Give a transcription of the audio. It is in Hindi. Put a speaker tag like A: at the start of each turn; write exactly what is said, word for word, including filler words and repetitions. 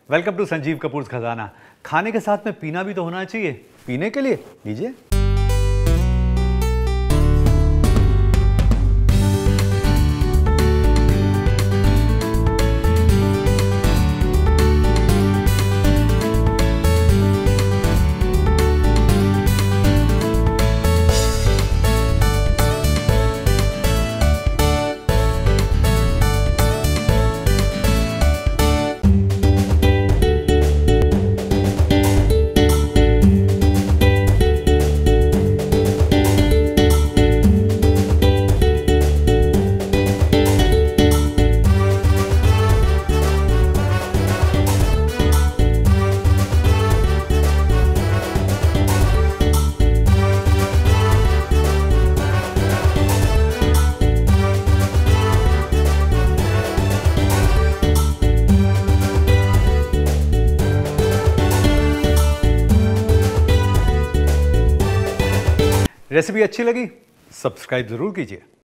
A: वेलकम टू संजीव कपूर खजाना। खाने के साथ में पीना भी तो होना चाहिए। पीने के लिए लीजिए। रेसिपी अच्छी लगी? सब्सक्राइब जरूर कीजिए।